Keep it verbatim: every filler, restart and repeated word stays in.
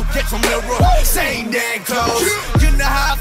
get your mirror, same damn clothes. You know how I